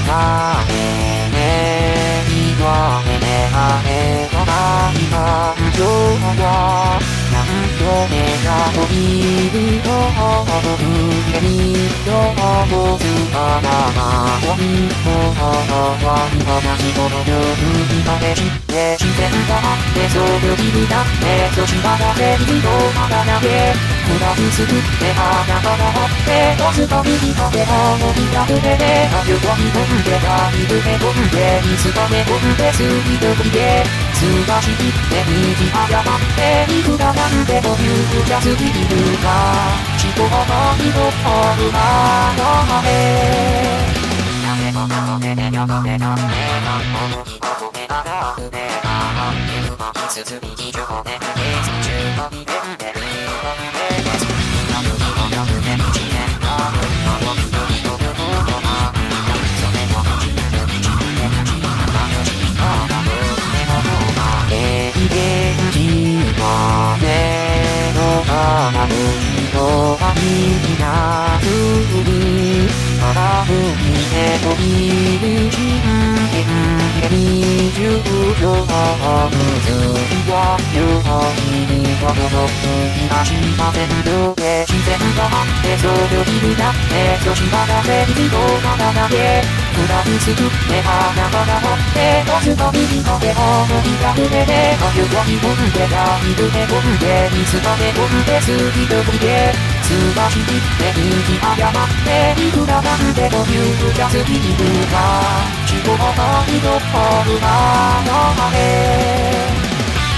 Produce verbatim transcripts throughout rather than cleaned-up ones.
がねえ言われねあれとない感情は何度目が飛びると腕にどうつかなまどにもは話この夜にまでして自然があってそうよりになってそしばらせにどまだ投げフラフすくって花から掘って押すと右と手を伸びた腕であゆとみ飛んでたみぶめ飛んでいつかめ飛んでスピード振りですがしきって右誤っていくらなんでというじゃすぎるか思考の色を生まれなぜこの手でよどめたんでなものに求めたら不明なゆまきつつ右上でゲージ中飛び出んでるのでです今よりもよくて一年が今よりよりとることがそれも口ぬる口ぬれ口になよしからぶでもどうか永遠にはねの花の色がみなするからふみへとびる人間に重量がむずいはよいにほどの吹き出しませんので自然があってそうよりになってそしばらせにどうかな投げフラフすくって花から掘って押すと右の手を伸びた腕であゆとに飛んでたみるめ飛んでいつかめ飛んでスピード振りですがしきって右誤っていくらなんでというじゃすぎるか思考の色を生まれ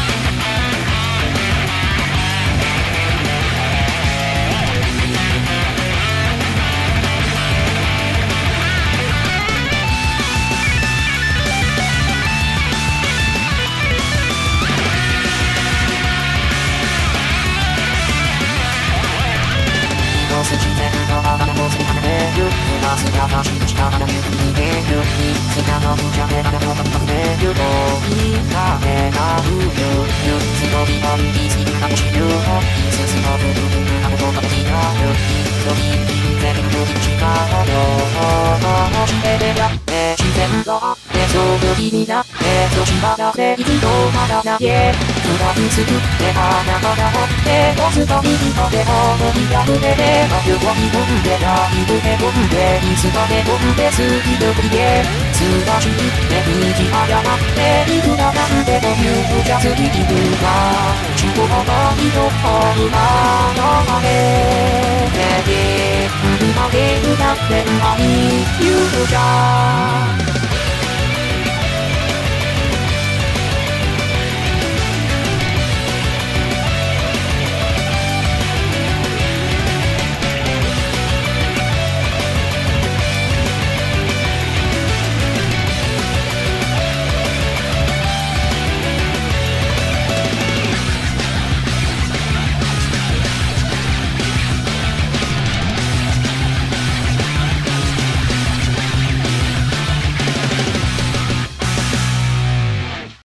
自然の花のつかめるプラスが走る力が逃げるいつかの無茶で花の飛べるといかめなうゆゆつのびのいつかもしるのいつつの部分がもとがきなるいつのびに全部力ののしてでやって自然があってそうよりになってそしばらせ一度まだ投げフラフすくって花から掘って押すと右の手を伸びた腕であゆとに飛んでたいぶめ飛んでいつかめ飛んでスピード振りですがしきって右誤っていくらなんでというじゃすぎるか思考の色を生まれてて振り曲げるだって愛言うじゃ